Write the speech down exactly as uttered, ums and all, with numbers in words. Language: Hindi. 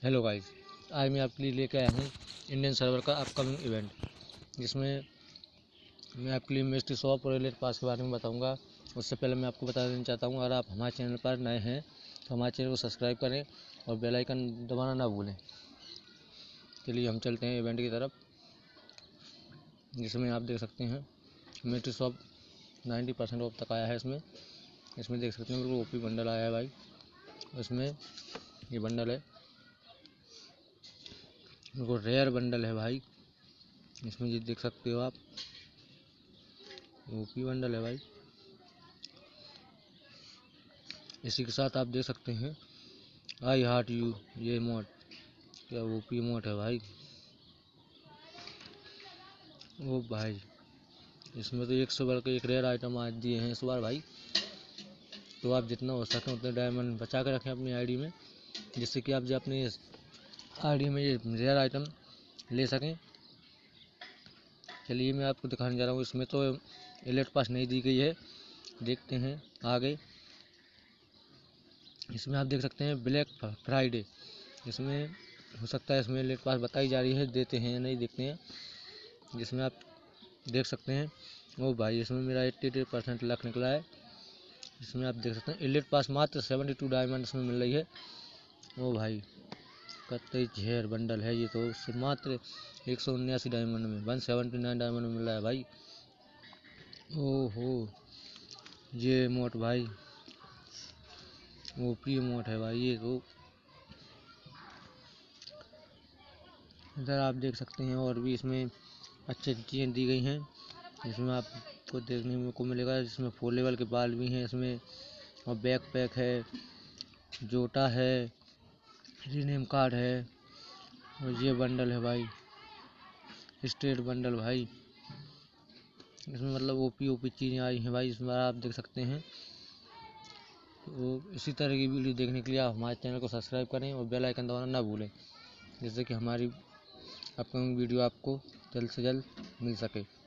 हेलो गाइस, आज मैं आपके लिए लेकर आया हूँ इंडियन सर्वर का अपकमिंग इवेंट, जिसमें मैं आपके लिए मिस्ट्री शॉप और एलिट पास के बारे में बताऊंगा। उससे पहले मैं आपको बता देना चाहता हूँ, अगर आप हमारे चैनल पर नए हैं तो हमारे चैनल को सब्सक्राइब करें और बेल आइकन दबाना ना भूलें। चलिए हम चलते हैं इवेंट की तरफ, जिसमें आप देख सकते हैं mystery shop ninety percent off तक आया है। इसमें इसमें देख सकते हैं बिल्कुल ओपी बंडल आया है भाई। इसमें ये बंडल है, बिल्कुल रेयर बंडल है भाई। इसमें ये देख सकते हो आप, ओपी बंडल है भाई। इसी के साथ आप देख सकते हैं आई हार्ट यू, ये मोड क्या ओपी मोड है भाई। ओ भाई, इसमें तो एक सौ बढ़ के एक रेयर आइटम आज दिए हैं इस बार भाई। तो आप जितना हो सके उतने डायमंड बचा कर रखें अपनी आईडी में, जिससे कि आप जो अपनी आईडी में ये रेयर आइटम ले सकें। चलिए मैं आपको दिखाने जा रहा हूँ। इसमें तो एलिट पास नहीं दी गई है, देखते हैं आगे। इसमें आप देख सकते हैं ब्लैक फ्राइडे, इसमें हो सकता है इसमें एलिट पास बताई जा रही है, देते हैं या नहीं देखते हैं। जिसमें आप देख सकते हैं ओ भाई, इसमें मेरा एट्टी परसेंट लक निकला है। इसमें आप देख सकते हैं एलिट पास मात्र सेवेंटी टू डायमंड इसमें मिल रही है। ओ भाई, कतई झेर बंडल है ये तो, उससे मात्र एक सौ उन्यासी डायमंड में वन सेवेंटी नाइन डायमंड में मिल रहा है भाई। ओहो, ये मोट भाई ओपी मोट है भाई ये तो। इधर आप देख सकते हैं और भी इसमें अच्छी चीज़ें दी गई हैं, जिसमें आपको देखने को मिलेगा। जिसमें फोर लेवल के बाल भी हैं इसमें, और बैक पैक है, जोटा है, रीनेम कार्ड है, और ये बंडल है भाई, स्टेट बंडल भाई। इसमें मतलब ओपी ओपी चीज़ें आई हैं भाई इस बार, आप देख सकते हैं। तो इसी तरह की वीडियो देखने के लिए आप हमारे चैनल को सब्सक्राइब करें और बेल आइकन दबाना ना भूलें, जिससे कि हमारी अपकमिंग वीडियो आपको जल्द से जल्द मिल सके।